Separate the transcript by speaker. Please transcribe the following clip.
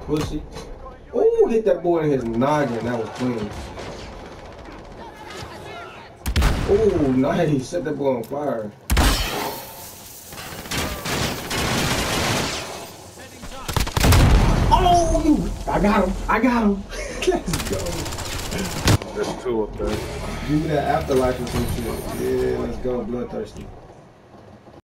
Speaker 1: Pussy. Oh, hit that boy in his noggin. That was clean. Oh, nice. Set that boy on fire. Oh, I got him. I got him. Let's go.
Speaker 2: There's two up there.
Speaker 1: Give me that afterlife or some shit. Yeah, let's go. Bloodthirsty.